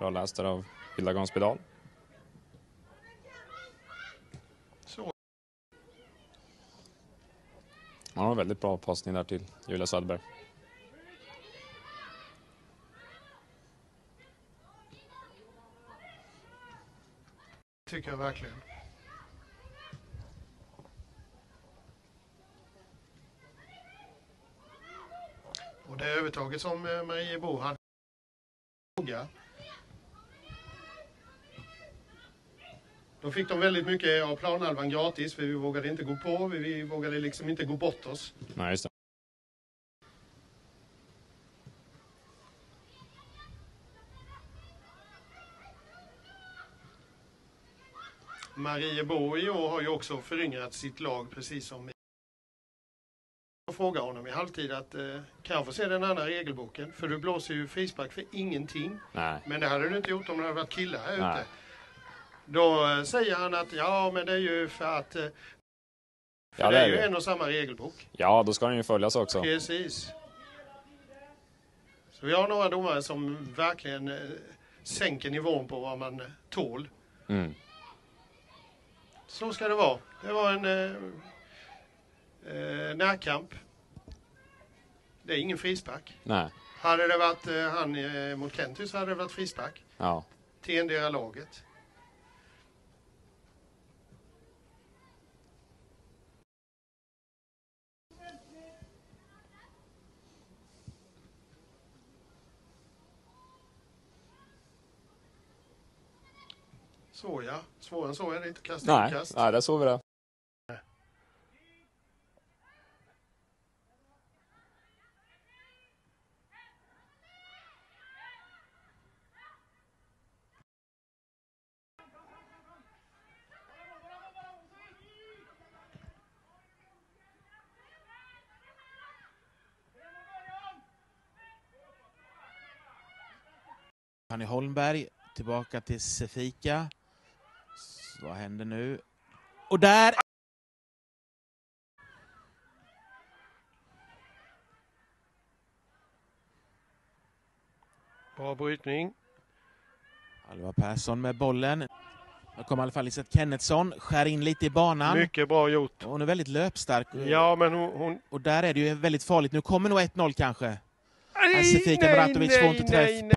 bra läst där av Hilda Gångspedal. Så. Han har en väldigt bra passning där till Julia Söderberg. Tycker jag verkligen. Och det övertaget som Mariebo hade. Då fick de väldigt mycket av planhalvan gratis, för vi vågade inte gå på, vi vågade liksom inte gå bort oss. Nej, just det. Mariebo i år har ju också föryngrat sitt lag, precis som jag frågade honom i halvtid att kan jag få se den andra regelboken? För du blåser ju frispark för ingenting. Nej. Men det hade du inte gjort om det hade varit killar här ute. Då säger han att ja, men det är ju för att för det är ju en och samma regelbok. Ja, då ska den ju följas också. Precis. Så vi har några domare som verkligen sänker nivån på vad man tål. Mm. Så ska det vara. Det var en närkamp. Det är ingen frispark. Nej. Hade det varit han mot Kentus hade det varit frispark. Ja. Till endera laget. Så ja, svårare än så är det inte. Kasta kast. Nej, där såg vi det. Han är Holmberg tillbaka till Sefika. Så vad händer nu? Och där! Bra brytning. Alva Persson med bollen. Nu kommer i alla fall Lisette Kennetsson. Skär in lite i banan. Mycket bra gjort. Hon är väldigt löpstark. Ja, men hon... Och där är det ju väldigt farligt. Nu kommer nog 1-0 kanske. Sefika Muratovic får inte träff.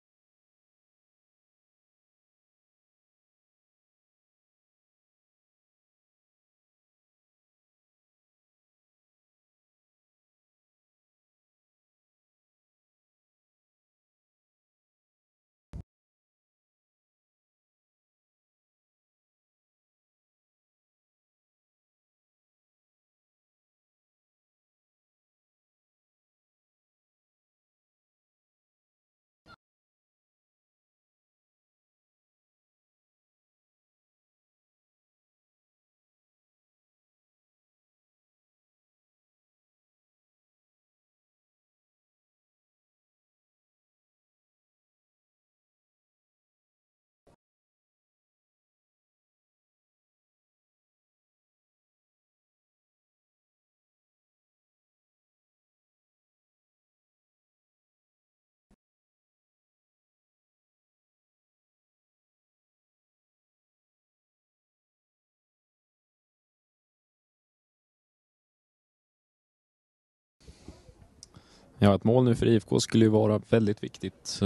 Ja, ett mål nu för IFK skulle ju vara väldigt viktigt.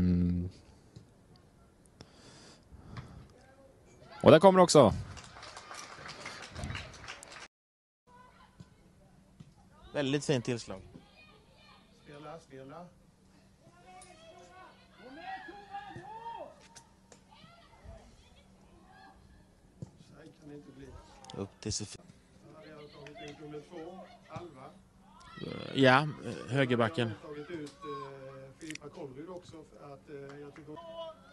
Och där kommer också. Väldigt fint tillslag. Spela. Så här kan det inte bli. Upp till Sefika. Jag har tagit ut nummer 2, Alva. Ja, högerbacken. Jag har tagit ut Filippa Kollryd också för att jag tycker